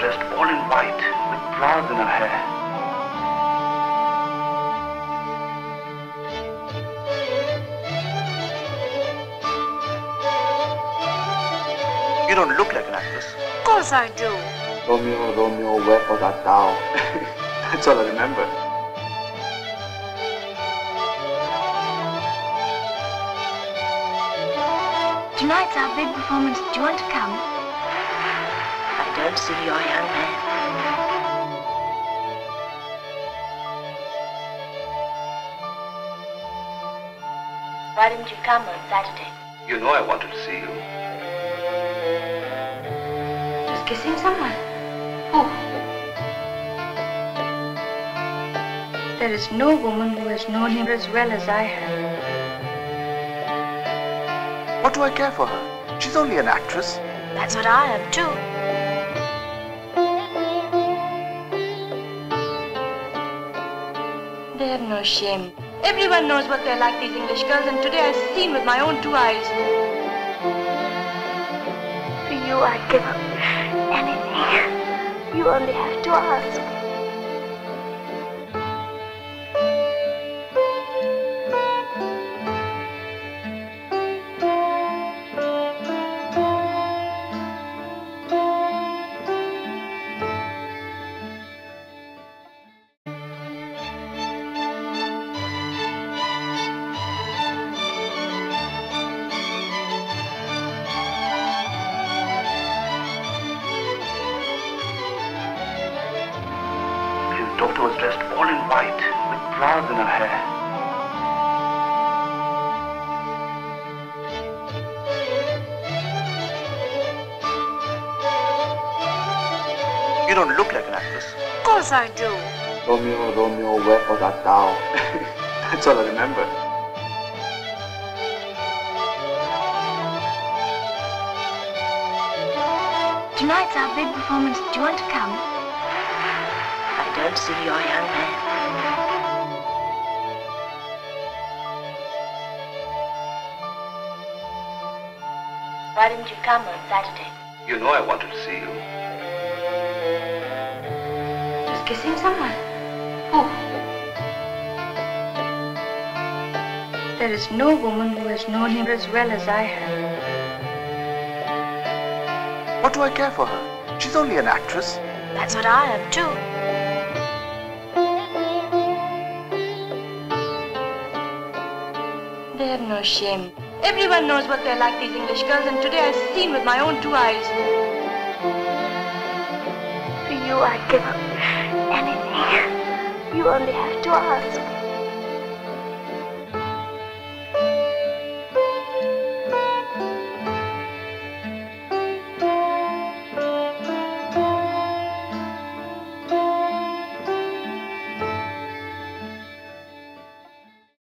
dressed all in white with flowers in her hair. You don't look like an actress. Of course I do. Romeo, Romeo, wherefore art thou? That's all I remember. Tonight's our big performance. Do you want to come? I don't see your young man. Why didn't you come on Saturday? You know I wanted to see you. Just kissing someone? Who? There is no woman who has known him as well as I have. What do I care for her? She's only an actress. That's what I am too. They have no shame. Everyone knows what they're like, these English girls, and today I've seen with my own 2 eyes. For you, I'd give up anything. You only have to ask. Was dressed all in white with flowers in her hair. You don't look like an actress. Of course I do. Romeo, Romeo, wherefore art thou? That's all I remember. Tonight's our big performance. Do you want to come? I don't see your young man. Why didn't you come on Saturday? You know I wanted to see you. Just kissing someone? Who? There is no woman who has known him as well as I have. What do I care for her? She's only an actress. That's what I am too. They have no shame. Everyone knows what they're like, these English girls, and today I've seen with my own 2 eyes. For you, I'd give up anything. You only have to ask.